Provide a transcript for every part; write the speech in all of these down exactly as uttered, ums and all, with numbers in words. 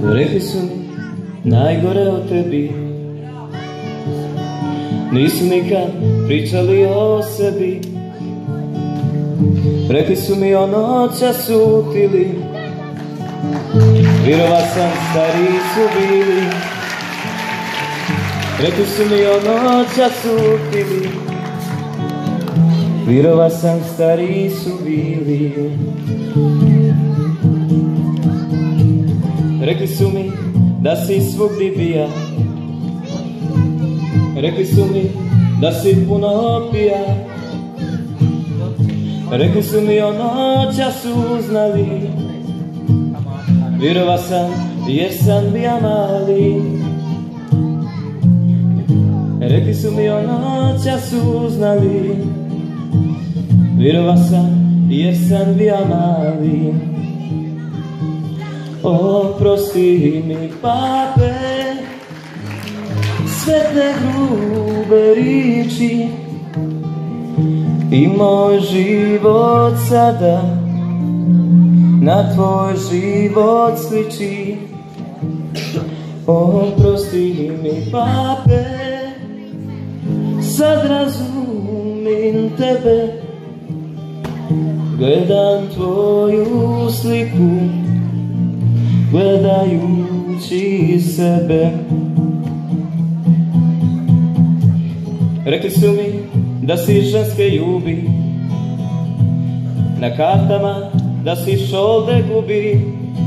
Rekli su mi najgore o tebi, nisu nikad pričali o sebi. Rekli su mi ono času tili, virova sam stariji su bili. Rekli su mi ono času tili, virova sam stariji su bili. Rekli su mi da si svugdje bija, rekli su mi da si puno pija. Rekli su mi ono času znali, virova sam jer sam bija mali. Rekli su mi ono času znali, virova sam jer sam bija mali. Oprosti mi, pape, sve te grube riči, i moj život sada na tvoj život sliči. Oprosti mi, pape, sad razumim tebe, gledam tvoju sliku, gledajući sebe. Rekli su mi da si ženske ljubi, na kartama da si šolde gubi.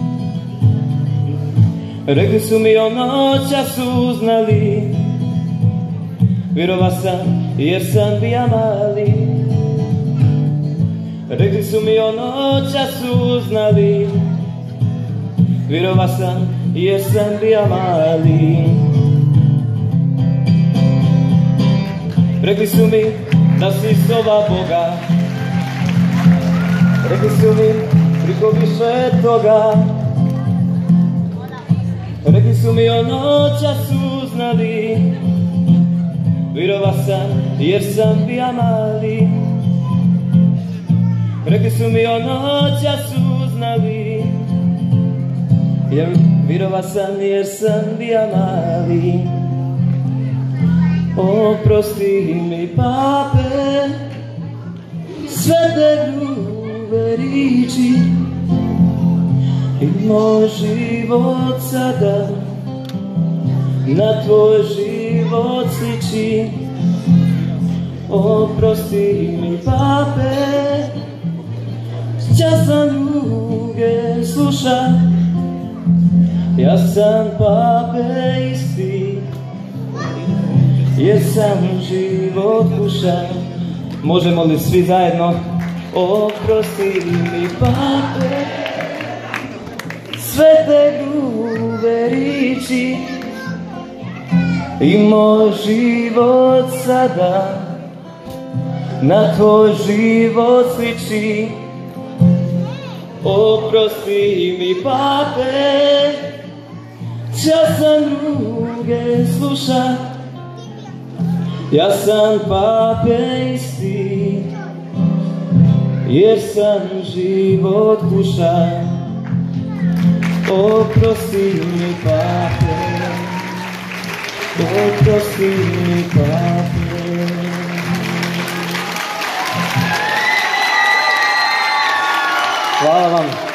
Rekli su mi ono času znali, virova sam jer sam bija mali. Rekli su mi ono času znali, virova sam jer sam bija mali. Rekli su mi da si sova Boga, rekli su mi priko više toga. Rekli su mi ono času znali, virova sam jer sam bija mali. Rekli su mi ono času znali, jer virova sam jer sam bija mali. Oprosti mi, pape, sve te grube riči, i moj život sada na tvoj život sliči. Oprosti mi, pape, časan druge sluša, ja sam, pape, isti, jer sam život kuša. Možemo li svi zajedno? Oprosti mi, pape, sve te grube riči, i moj život sada na tvoj život sliči. Oprosti mi, pape, časan druge sluša, ja sam, pape, isti, jer sam život kuša. Oprosti mi, pape, oprosti mi, pape. Hvala vam.